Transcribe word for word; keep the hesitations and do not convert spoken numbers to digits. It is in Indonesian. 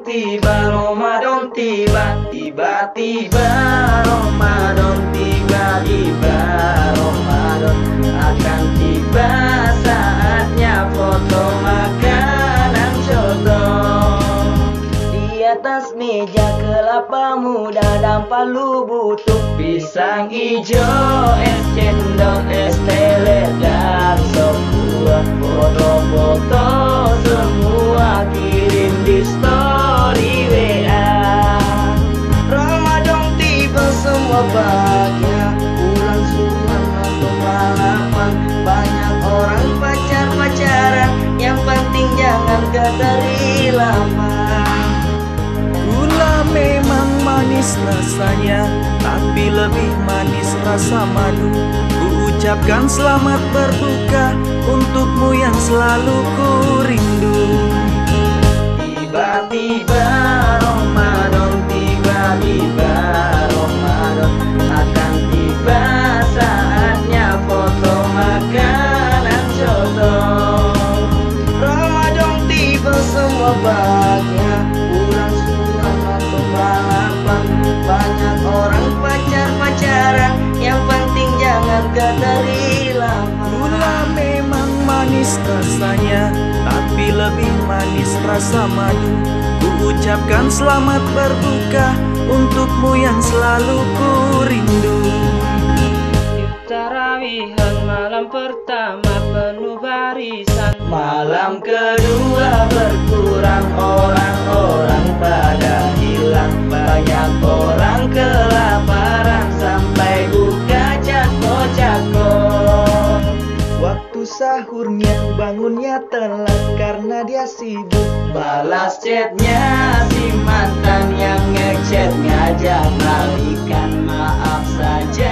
tiba, Ramadan tiba, tiba-tiba Ramadan tiba, tiba Ramadan akan tiba, saatnya foto makanan contoh. Di atas meja kelapa muda dan palu butuh, pisang hijau, es cendol, es teler dan sop buah. Foto-foto semua kirim di story W A. Ramadan tiba semua bahagia, pulang semua nonton balapan. Banyak orang pacar-pacaran, yang penting jangan gadari lama. Gula memang manis rasanya, tapi lebih manis rasa madu. Ku ucapkan selamat berbuka untukmu yang selalu ku rindu. Tiba-tiba Ramadan tiba-tiba Ramadan akan tiba, saatnya foto makanan contoh. Ramadan tiba semua bahagia, pulang semua nonton balapan. Banyak orang pacar-pacaran, yang penting jangan gadari lama. Gula memang manis rasanya, tapi lebih manis rasa madu. Ku ucapkan selamat berbuka untukmu yang selalu ku rindu. Tarawihan malam pertama penuh barisan, malam kedua berkurang orang-orang pada hilang. Banyak orang kelaparan sampai buka cako-cako. Waktu sahurnya bangunnya telat karena dia sibuk balas chatnya si mantan yang ngechat, ngajak balikan maaf saja.